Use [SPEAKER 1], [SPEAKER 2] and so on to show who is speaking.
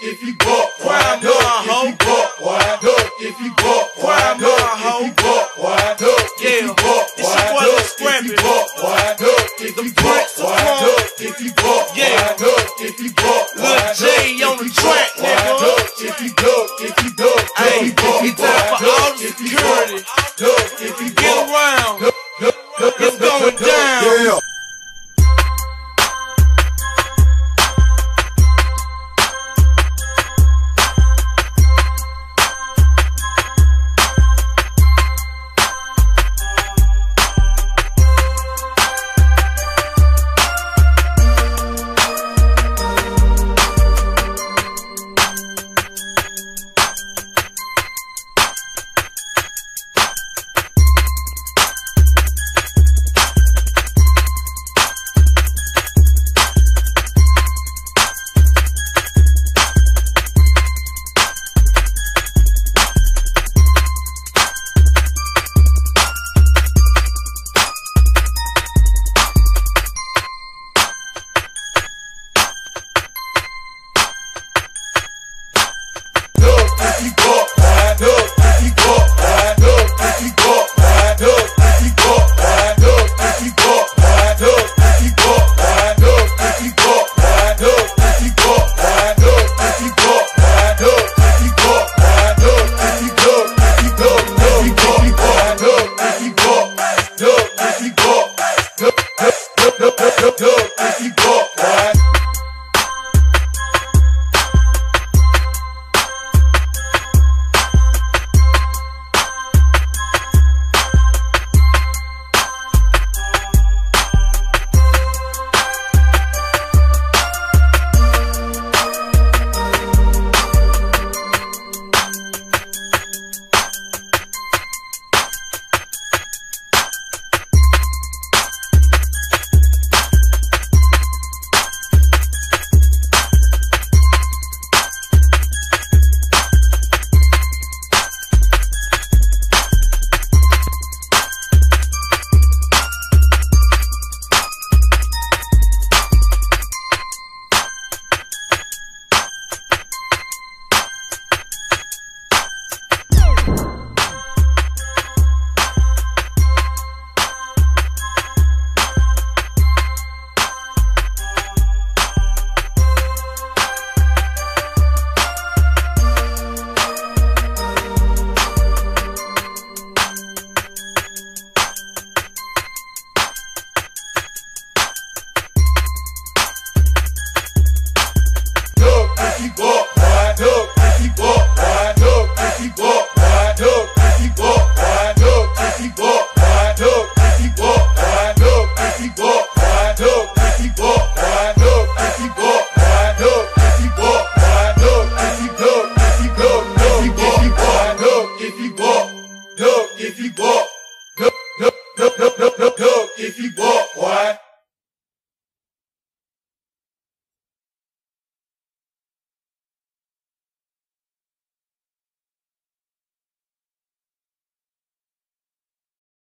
[SPEAKER 1] if you buck, why duck, if you buck, why duck, if you buck, why duck, if you buck, why duck, if you buck, why duck, if you buck, why duck, if you buck, why duck, if you buck, why duck, if you buck,
[SPEAKER 2] Lil J on the track, nigga.
[SPEAKER 1] if you duck, if you duck,
[SPEAKER 2] Hey, it's time for all the security.
[SPEAKER 1] if you
[SPEAKER 2] Get around. It's going down.
[SPEAKER 1] yeah. If you